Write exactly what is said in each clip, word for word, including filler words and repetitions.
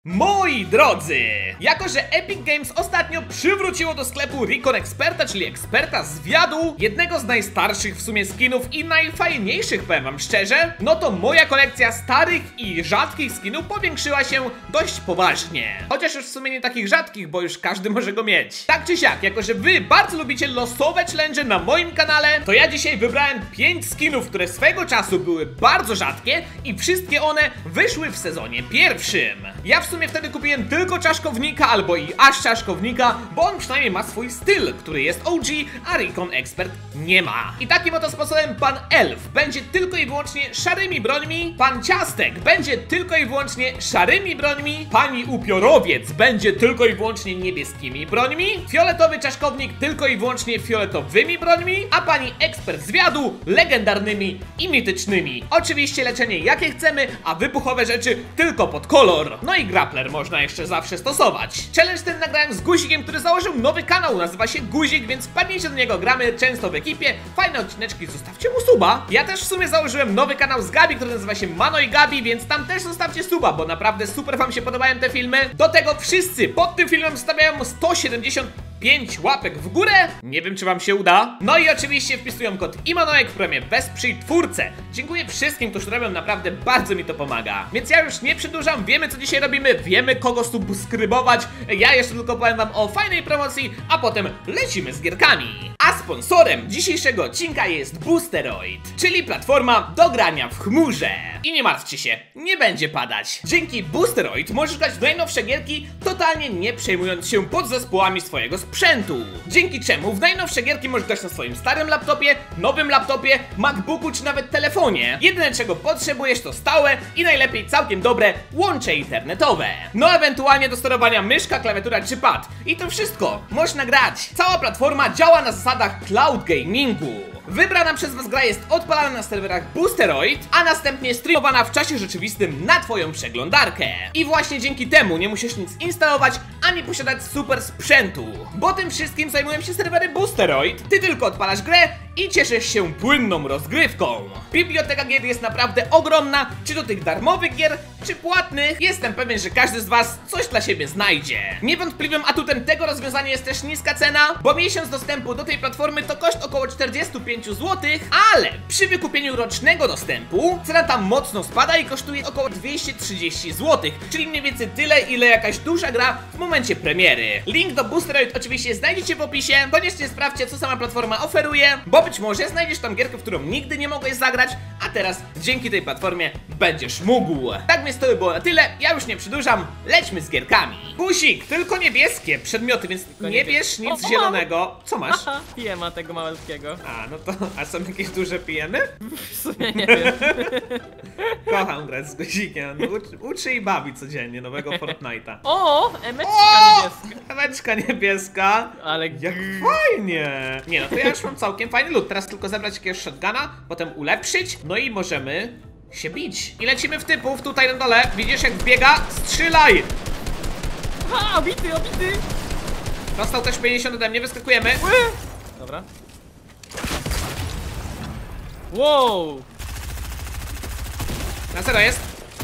Moi drodzy, jako że Epic Games ostatnio przywróciło do sklepu Recon Experta, czyli eksperta zwiadu, jednego z najstarszych w sumie skinów i najfajniejszych, powiem wam szczerze, no to moja kolekcja starych i rzadkich skinów powiększyła się dość poważnie. Chociaż już w sumie nie takich rzadkich, bo już każdy może go mieć. Tak czy siak, jako że wy bardzo lubicie losowe challenge na moim kanale, to ja dzisiaj wybrałem pięć skinów, które swego czasu były bardzo rzadkie i wszystkie one wyszły w sezonie pierwszym. Ja w sumie wtedy kupiłem tylko czaszkownika albo i aż czaszkownika, bo on przynajmniej ma swój styl, który jest O G, a Recon Expert nie ma. I takim oto sposobem pan Elf będzie tylko i wyłącznie szarymi brońmi, pan Ciastek będzie tylko i wyłącznie szarymi brońmi, pani Upiorowiec będzie tylko i wyłącznie niebieskimi brońmi, fioletowy czaszkownik tylko i wyłącznie fioletowymi brońmi, a pani Ekspert zwiadu legendarnymi i mitycznymi. Oczywiście leczenie jakie chcemy, a wybuchowe rzeczy tylko pod kolor. No i grappler można jeszcze zawsze stosować. Challenge ten nagrałem z Guzikiem, który założył nowy kanał, nazywa się Guzik, więc wpadnijcie do niego, gramy często w ekipie, fajne odcineczki, zostawcie mu suba. Ja też w sumie założyłem nowy kanał z Gabi, który nazywa się Mano i Gabi, więc tam też zostawcie suba, bo naprawdę super wam się podobają te filmy. Do tego wszyscy pod tym filmem stawiają sto siedemdziesiąt pięć łapek w górę. Nie wiem, czy wam się uda. No i oczywiście wpisują kod IMANOEK w premie Wesprzyj Twórcę. Dziękuję wszystkim, którzy robią, naprawdę bardzo mi to pomaga. Więc ja już nie przedłużam, wiemy co dzisiaj robimy, wiemy kogo subskrybować. Ja jeszcze tylko powiem wam o fajnej promocji, a potem lecimy z gierkami. A sponsorem dzisiejszego odcinka jest Boosteroid, czyli platforma do grania w chmurze. I nie martwcie się, nie będzie padać. Dzięki Boosteroid możesz grać w najnowsze gierki, totalnie nie przejmując się podzespołami swojego sprzętu. Dzięki czemu w najnowsze gierki możesz grać na swoim starym laptopie, nowym laptopie, MacBooku czy nawet telefonie. Jedyne czego potrzebujesz to stałe i najlepiej całkiem dobre łącze internetowe. No ewentualnie do sterowania myszka, klawiatura czy pad. I to wszystko można grać. Cała platforma działa na zasadach cloud gamingu. Wybrana przez was gra jest odpalana na serwerach Boosteroid, a następnie streamowana w czasie rzeczywistym na twoją przeglądarkę. I właśnie dzięki temu nie musisz nic instalować, ani posiadać super sprzętu, bo tym wszystkim zajmują się serwery Boosteroid. Ty tylko odpalasz grę i cieszysz się płynną rozgrywką. Biblioteka gier jest naprawdę ogromna, czy to tych darmowych gier, czy płatnych. Jestem pewien, że każdy z was coś dla siebie znajdzie. Niewątpliwym atutem tego rozwiązania jest też niska cena, bo miesiąc dostępu do tej platformy to koszt około czterdzieści pięć złotych, ale przy wykupieniu rocznego dostępu cena tam mocno spada i kosztuje około dwieście trzydzieści złotych, czyli mniej więcej tyle, ile jakaś duża gra w momencie premiery. Link do Boosteroid oczywiście znajdziecie w opisie. Koniecznie sprawdźcie, co sama platforma oferuje, bo być może znajdziesz tam gierkę, w którą nigdy nie mogłeś zagrać, a teraz dzięki tej platformie będziesz mógł. Tak więc to by było na tyle, ja już nie przedłużam, lećmy z gierkami. Busik, tylko niebieskie przedmioty, więc tylko nie bierz nic o, zielonego. Co masz? Aha, pijema tego malutkiego. A, no to, a są jakieś duże pijemy? W sumie nie wiem. Kocham grać z Guzikiem, uczy, uczy i bawi codziennie nowego Fortnite'a. O, emeczka O! niebieska. Emeczka niebieska. Ale jak fajnie. Nie no, to ja już mam całkiem fajny loot. Teraz tylko zebrać jakiegoś shotguna, potem ulepszyć, no i możemy się bić. I lecimy w typów tutaj na dole. Widzisz jak wbiega? Strzelaj! A, obity, obity! Dostał też pięćdziesiąt ode mnie, wyskakujemy. Dobra. Wow! Na zero jest.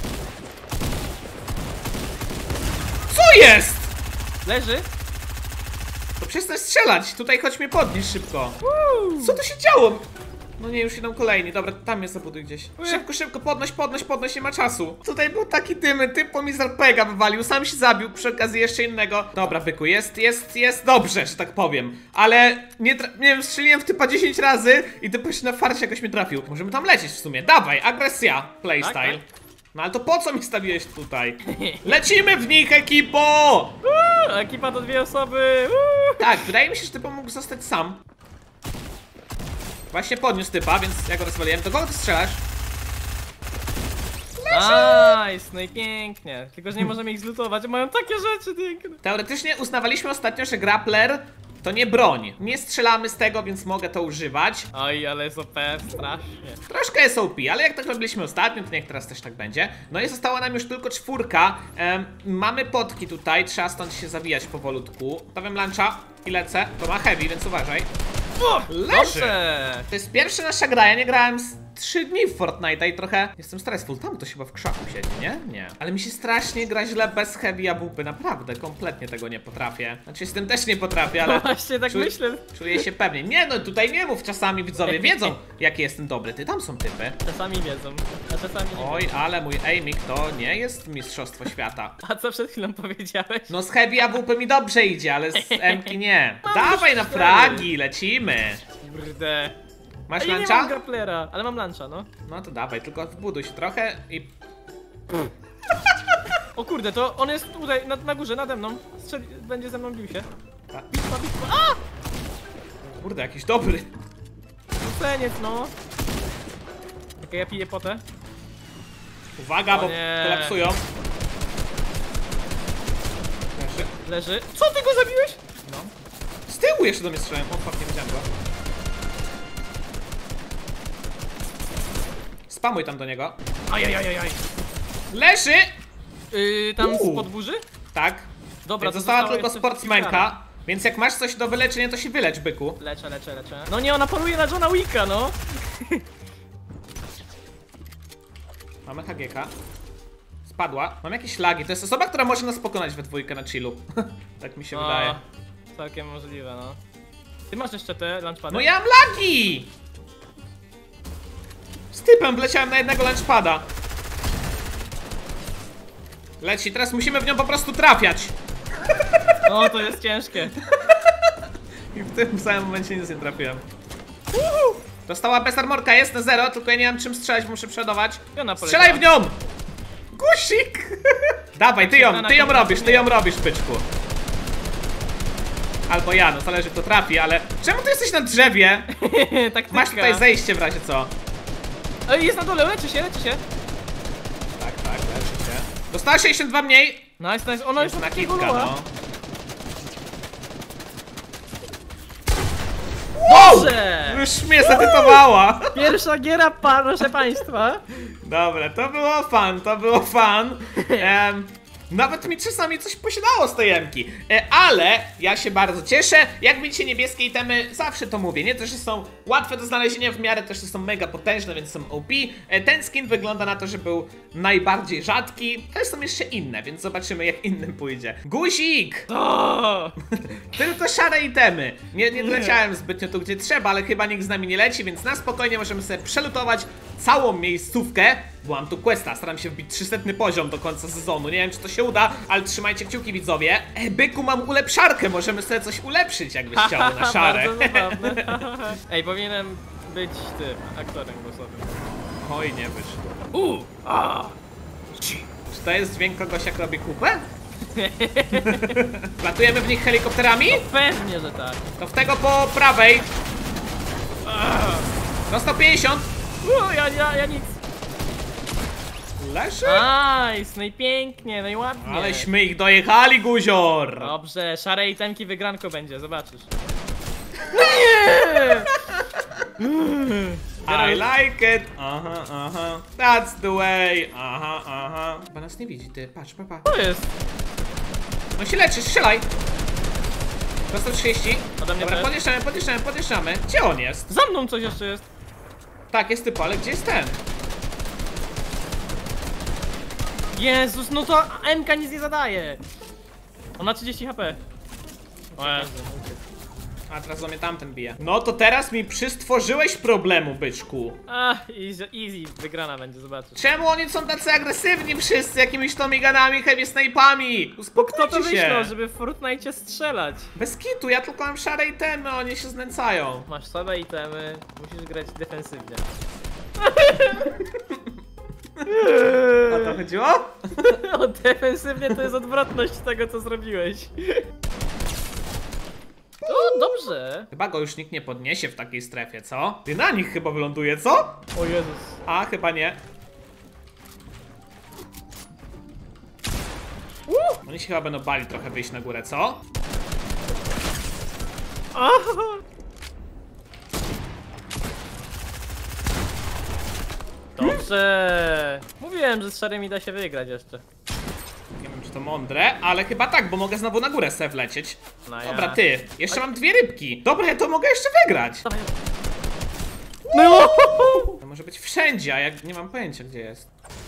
Co jest? Leży? To przestań strzelać, tutaj chodź mnie podnieść szybko. Co tu się działo? No nie, już idą kolejni, dobra, tam jest zabuduj gdzieś. Szybko, szybko, podnoś, podnoś, podnoś, nie ma czasu. Tutaj był taki dymy, typ po mi z er pe ga wywalił, sam się zabił, przy okazji jeszcze innego. Dobra, byku, jest, jest, jest dobrze, że tak powiem. Ale nie, nie wiem, strzeliłem w typa dziesięć razy i typ jeszcze na farcie jakoś mnie trafił. Możemy tam lecieć w sumie, dawaj, agresja, playstyle. Tak, tak. No ale to po co mi stawiłeś tutaj? Lecimy w nich, ekipo! Uuu, ekipa to dwie osoby. Uuu. Tak, wydaje mi się, że typ mógł zostać sam. Właśnie podniósł typa, więc ja go rozwaliłem. Do kogo ty strzelasz? Nice, no i pięknie. Tylko, że nie możemy ich zlutować, mają takie rzeczy piękne. Teoretycznie uznawaliśmy ostatnio, że grappler to nie broń. Nie strzelamy z tego, więc mogę to używać. Oj, ale jest o pe strasznie. Troszkę jest o pe, ale jak tak robiliśmy ostatnio, to niech teraz też tak będzie. No i została nam już tylko czwórka. um, Mamy potki tutaj, trzeba stąd się zawijać powolutku. Stawiam luncha i lecę. To ma heavy, więc uważaj. O, leży! dobrze. To jest pierwsza nasza gra, ja nie grałem z trzy dni w Fortnite'a i trochę jestem stressful. Tam to chyba w krzaku siedzi, nie? Nie. Ale mi się strasznie gra źle bez heavy abupy. Naprawdę, kompletnie tego nie potrafię. Znaczy z tym też nie potrafię, ale... No właśnie, tak czuję, myślę. Czuję się pewnie. Nie no, tutaj nie mów. Czasami widzowie wiedzą, jaki jestem dobry. Ty, tam są typy. Czasami wiedzą, a czasami nie. Oj, ale mój aiming to nie jest mistrzostwo świata. A co przed chwilą powiedziałeś? No z heavy abupy mi dobrze idzie, ale z M-ki nie. Mam Dawaj na już fragi, lecimy. Kurde. Masz A ja nie mam luncha? grapplera, ale mam luncha, no. No to dawaj, tylko wbuduj się trochę i... O kurde, to on jest tutaj, na, na górze, nade mną. Strzeli, będzie ze mną bił się. A. Bitwa, bitwa. A! Kurde, jakiś dobry. Rzuceniec, no. Okej, ja piję potę. Uwaga, O bo nie. kolapsują. Leży. Leży. Co, ty go zabiłeś? No. Z tyłu jeszcze do mnie strzelają. O, fuck, nie widziałem go. Spamuj tam do niego. Ajajajajaj. Leży! Yy, tam Uuu. z podburzy? Tak. Dobra, Więc to została została tylko jeszcze sportsmenka. fiskara. Więc jak masz coś do wyleczenia, to się wylecz, byku. Leczę, leczę, leczę. No nie, ona paruje na Johna Wicka, no. Mamy H G K. Spadła. Mam jakieś lagi. To jest osoba, która może nas pokonać we dwójkę na chillu. Tak mi się No, wydaje. całkiem możliwe, no. Ty masz jeszcze te launchpady? No ja mam lagi! Z typem wleciałem na jednego launchpada. Leci, teraz musimy w nią po prostu trafiać. No, to jest ciężkie. I w tym samym momencie nic nie trafiłem. Uhu! Dostała bez armorka, jest na zero, tylko ja nie mam czym strzelać, muszę przodować. I ona Strzelaj w poleciała. nią! Guzik! Dawaj, ty ją, ty ją robisz, ty ją robisz, byczku. Albo ja, no zależy kto trafi, ale... Czemu ty jesteś na drzewie? Taktyka. Masz tutaj zejście w razie co. Ej, jest na dole, leczy się, leczy się. Tak, tak, leczy się. Dostała sześćdziesiąt dwa mniej. Nice, nice, ona już Jest ma na takiego kitka, loa. no. Wow! Dobrze! Już mnie zadytowała. Pierwsza giera, proszę państwa. Dobra, to było fun, to było fun. Em, nawet mi czasami coś posiadało z tej jemki. E, ale ja się bardzo cieszę. Jak widzicie, niebieskie itemy, zawsze to mówię. Nie to, że są łatwe do znalezienia, w miarę też, że są mega potężne, więc są O P. E, ten skin wygląda na to, że był najbardziej rzadki. Ale są jeszcze inne, więc zobaczymy, jak innym pójdzie. Guzik! O! Tylko szare itemy. Nie, nie leciałem zbytnio tu, gdzie trzeba, ale chyba nikt z nami nie leci, więc na spokojnie możemy sobie przelutować całą miejscówkę. Bo mam tu questa, staram się wbić trzysetny poziom do końca sezonu. Nie wiem, czy to się uda, ale trzymajcie kciuki, widzowie. E, byku, mam ulepszarkę, możemy sobie coś ulepszyć, jakbyś chciał na szare. Bardzo zabawne. Ej, powinienem być tym, aktorem głosowym. Oj, nie wyszło. Uuu! A! Czy to jest dźwięk kogoś, jak robi kupę? Latujemy w nich helikopterami? Pewnie, że tak. To w tego po prawej. Do sto pięćdziesiąt. Uuu, ja, ja, ja nic. Leży? Nice, no i pięknie, no i ładnie. Aleśmy ich dojechali, guzior. Dobrze, szare itemki wygranko będzie, zobaczysz. No nie! I like it. Aha, aha. That's the way. Aha, aha. Chyba nas nie widzi, ty. Patrz, papa. To jest. No się leczy, strzelaj. Do sto trzydzieści. Ode mnie Dobra, też. podjeżdżamy, podjeżdżamy, podjeżdżamy. Gdzie on jest? Za mną coś jeszcze jest. Tak, jest typu, ale gdzie jest ten? Jezus, no to M K nic nie zadaje. On ma trzydzieści H P. O Jezu. A teraz do mnie tamten bije. No to teraz mi przystworzyłeś problemu, byczku. A, easy, easy, wygrana będzie, zobaczysz. Czemu oni są tacy agresywni wszyscy, jakimiś tomiganami, heavy snape'ami? Kto Uspokójcie to się. myślał, żeby w Fortnite strzelać? Bez kitu, ja tylko mam szare itemy, oni się znęcają. Masz słabe itemy, musisz grać defensywnie. O to chodziło? O, defensywnie to jest odwrotność tego, co zrobiłeś. O, dobrze. Chyba go już nikt nie podniesie w takiej strefie, co? Ty na nich chyba wyląduje, co? O Jezus. A, chyba nie. Uh! Oni się chyba będą bali trochę wyjść na górę, co? Aha. Dobrze. Mówiłem, że z szarymi da się wygrać jeszcze. Nie wiem, czy to mądre, ale chyba tak, bo mogę znowu na górę se wlecieć. No ja. Dobra, ty, jeszcze mam dwie rybki. Dobra, ja to mogę jeszcze wygrać. No! może być wszędzie, a ja nie mam pojęcia, gdzie jest.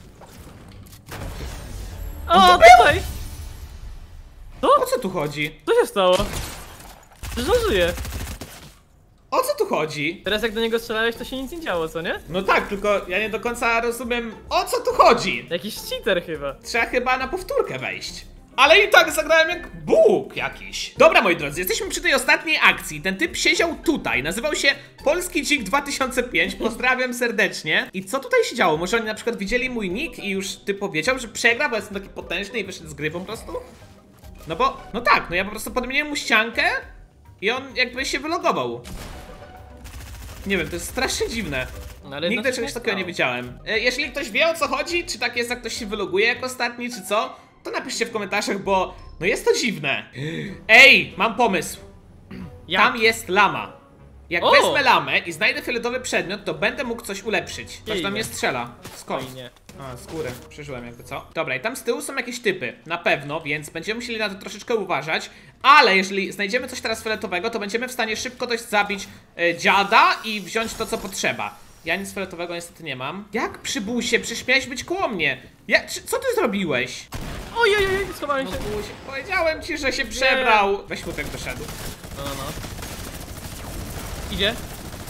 O, tutaj! O co tu chodzi? Co się stało? Przecież on żyje. O co tu chodzi? Teraz jak do niego strzelałeś, to się nic nie działo, co nie? No tak, tylko ja nie do końca rozumiem, o co tu chodzi. Jakiś cheater chyba. Trzeba chyba na powtórkę wejść. Ale i tak zagrałem jak Bóg jakiś. Dobra, moi drodzy, jesteśmy przy tej ostatniej akcji. Ten typ siedział tutaj, nazywał się Polski Dzik dwa tysiące pięć. Pozdrawiam serdecznie. I co tutaj się działo? Może oni na przykład widzieli mój nick i już typ powiedział, że przegra, bo jestem taki potężny i wyszedł z gry po prostu? No bo, no tak, no ja po prostu podmieniłem mu ściankę i on jakby się wylogował. Nie wiem, to jest strasznie dziwne. No, ale Nigdy czegoś takiego nie widziałem. E, Jeśli ktoś wie, o co chodzi, czy tak jest, jak ktoś się wyloguje jak ostatni, czy co, to napiszcie w komentarzach, bo no jest to dziwne. Ej, mam pomysł. Jak? Tam jest lama. Jak O! wezmę lamę i znajdę fioletowy przedmiot, to będę mógł coś ulepszyć. Ktoś tam Idę. nie strzela. Skąd? Fajnie. A, skórę. Przeżyłem jakby co. Dobra, i tam z tyłu są jakieś typy. Na pewno, więc będziemy musieli na to troszeczkę uważać. Ale jeżeli znajdziemy coś teraz fioletowego, to będziemy w stanie szybko dość zabić e, dziada i wziąć to, co potrzeba. Ja nic fioletowego niestety nie mam. Jak przy busie? Przecież miałeś być koło mnie. Ja, czy, co ty zrobiłeś? Oj, oj, oj, schowałem No się. busie, powiedziałem ci, że się przebrał. Weź mu tak doszedł. No, no, no. Idzie?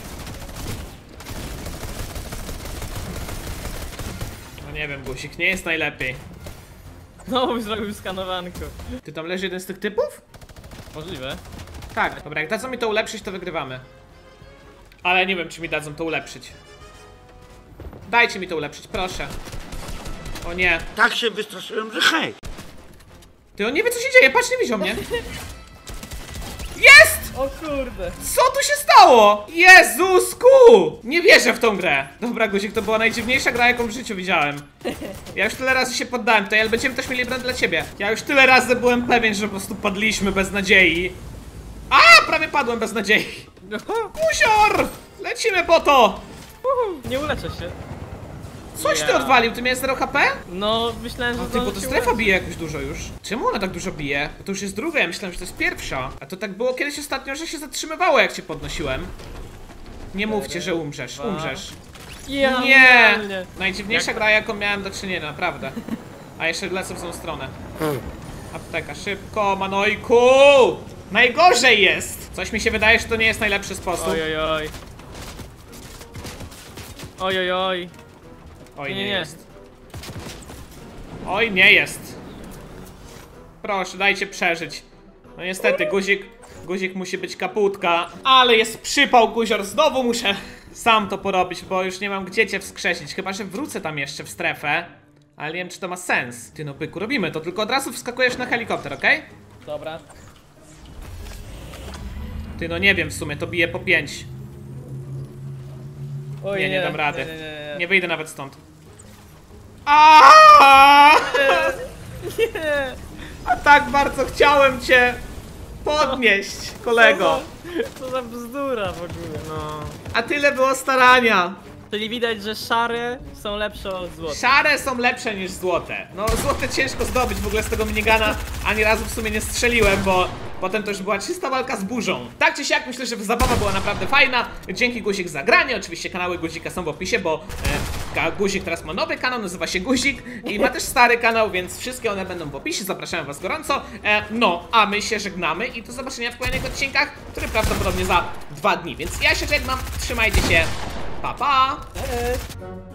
No nie wiem, Gusik, nie jest najlepiej. No, zrobił skanowanko. Ty tam leży jeden z tych typów? Możliwe. Tak. Dobra, jak dadzą mi to ulepszyć, to wygrywamy. Ale nie wiem, czy mi dadzą to ulepszyć. Dajcie mi to ulepszyć, proszę. O nie. Tak się wystraszyłem, że hej! Ty, on nie wie, co się dzieje, patrz, nie widział mnie. Jest! O kurde. Co tu się stało? Jezusku! Nie wierzę w tą grę. Dobra, Guzik, to była najdziwniejsza gra, jaką w życiu widziałem. Ja już tyle razy się poddałem tutaj, ale będziemy też mieli broń dla ciebie. Ja już tyle razy byłem pewien, że po prostu padliśmy bez nadziei. A, prawie padłem bez nadziei. Guzior! Lecimy po to! Uhu, nie uleczę się. Coś ty Ja. odwalił, ty miałeś zero H P? No, myślałem, że A ty, bo to się strefa uleczy. bije jakoś dużo już. Czemu ona tak dużo bije? Bo to już jest druga, ja myślałem, że to jest pierwsza. A to tak było kiedyś ostatnio, że się zatrzymywało, jak cię podnosiłem. Nie mówcie, że umrzesz, dwa. umrzesz. Ja, Nie! normalnie. Najdziwniejsza Jak- gra, jaką miałem do czynienia, naprawdę. A jeszcze lecę w tą stronę. Apteka, szybko, Manojku! Najgorzej jest! Coś mi się wydaje, że to nie jest najlepszy sposób. Oj, oj, oj. Oj, oj, oj. Oj, Nie, nie nie. jest. Oj, nie jest. Proszę, dajcie przeżyć. No niestety, guzik, guzik musi być kaputka. Ale jest przypał, guzior. Znowu muszę sam to porobić, bo już nie mam gdzie cię wskrzesić. Chyba że wrócę tam jeszcze w strefę. Ale nie wiem, czy to ma sens. Ty no byku, robimy to, tylko od razu wskakujesz na helikopter, okej? Dobra. Ty no nie wiem w sumie, to bije po pięć. Oj, Nie, nie dam rady. Nie, nie, nie, nie. Nie wyjdę nawet stąd. Aaaa! Nie. A tak bardzo chciałem cię podnieść, kolego. Co za, co za bzdura w ogóle. No. A tyle było starania. Czyli widać, że szare są lepsze od złotych. Szare są lepsze niż złote. No złote ciężko zdobyć, w ogóle z tego minigana ani razu w sumie nie strzeliłem, bo potem to już była czysta walka z burzą. Tak czy siak myślę, że zabawa była naprawdę fajna. Dzięki Guzik za granie. Oczywiście kanały Guzika są w opisie, bo e, Guzik teraz ma nowy kanał, nazywa się Guzik i ma też stary kanał, więc wszystkie one będą w opisie. Zapraszam was gorąco. E, no, a my się żegnamy i do zobaczenia w kolejnych odcinkach, które prawdopodobnie za dwa dni. Więc ja się żegnam, trzymajcie się. Pa, pa! Cześć.